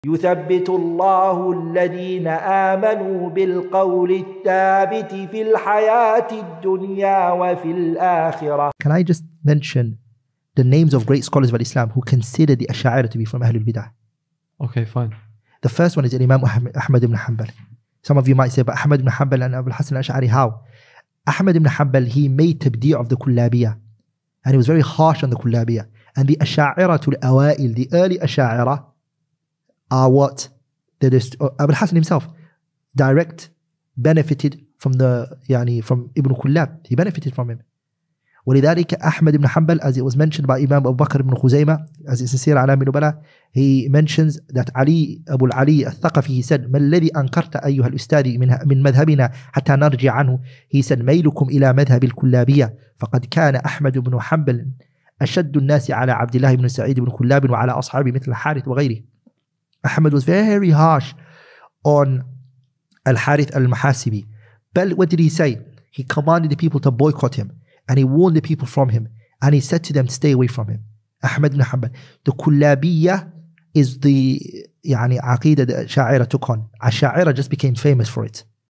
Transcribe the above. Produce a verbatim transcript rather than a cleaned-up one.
يثبت الله الذين آمنوا بالقول الثابت في الحياة الدنيا وفي الآخرة. Can I just mention the names of great scholars of Islam who consider the Ashari to be from Ahlul Bidah? Okay, fine. The first one is Imam Ahmad Ibn Hanbal. Some of you might say, but Ahmad Ibn Hanbal and Abul Hassan Al Ashari, how? Ahmad Ibn Hanbal, he made tabdee of the Kullabiyah. And he was very harsh on the Kullabiyah. And the Asha'iratul Awail, the early Asha'ira, are what? The, Abul Hassan himself direct benefited from the yani, from Ibn Kullab. He benefited from him. ولذلك أحمد ibn Hanbal, as it was mentioned by Imam Abu Bakr ibn Khuzaymah, as it's in Sirah A'lam Nubala, he mentions that Ali, Abu Ali al-Thaqafi, he said, ما الذي أنكرت أيها الأستاذ من من مذهبنا حتى نرجع عنه. He said, ميلكم إلى مذهب الكلابية فقد كان أحمد بن حنبل أشد الناس على عبد الله بن سعيد بن كلاب وعلى أصحابه مثل الحارث وغيره. Ahmad was very harsh on Al-Harith al-Muhasibi. But what did he say? He commanded the people to boycott him. And he warned the people from him. And he said to them to stay away from him. Ahmad ibn Hanbal. The Kullabiyya is the yani, Aqidah that Asha'ira took on. Asha'ira just became famous for it.